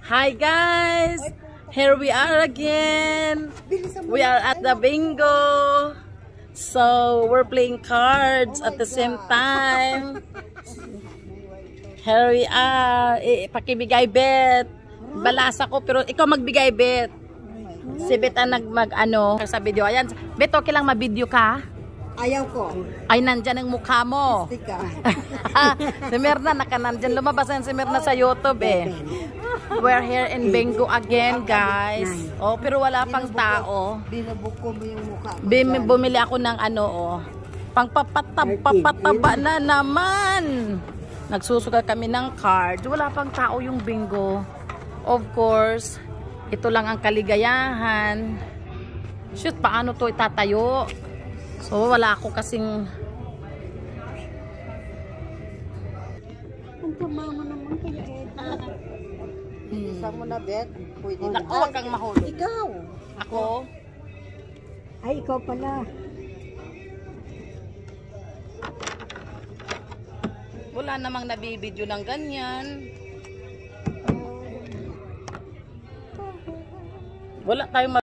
Hi guys! Here we are again. We are at the bingo. So we're playing cards at the same time. Here we are. Pakibigay bet. Balasa ko pero ikaw magbigay bet. Si Bet ang mag-ano sa video. Ayan. Bet, okay lang ma-video ka? Ayaw ko. Ay, nandyan ang mukha mo. Si Mirna, nandyan. Lumabas yan si Mirna sa YouTube eh. We're here in bingo again, guys. Oh, pero wala pang tao. Binabuko mo yung mukha. Bumili ako ng ano, oh. Papataba na naman. Nagsusugal kami ng card. Wala pang tao yung bingo. Of course, ito lang ang kaligayahan. Shoot, paano to itatayo? So, wala ako kasing... Ang kamama naman kaya Isa mo na, Bet. Pwede na. Naku, wag kang mahulog. Ikaw. Ako? Ay, ikaw pala. Wala namang nabibidyo ng ganyan. Wala tayong